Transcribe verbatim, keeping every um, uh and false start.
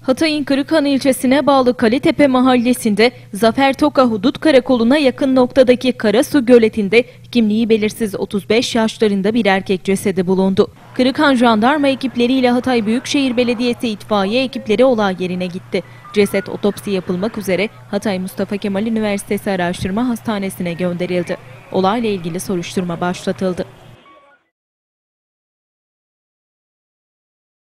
Hatay'ın Kırıkhan ilçesine bağlı Kalitepe mahallesinde Zafer Toka Hudut Karakolu'na yakın noktadaki Karasu Göleti'nde kimliği belirsiz otuz beş yaşlarında bir erkek cesedi bulundu. Kırıkhan jandarma ekipleriyle Hatay Büyükşehir Belediyesi itfaiye ekipleri olay yerine gitti. Ceset otopsi yapılmak üzere Hatay Mustafa Kemal Üniversitesi Araştırma Hastanesi'ne gönderildi. Olayla ilgili soruşturma başlatıldı.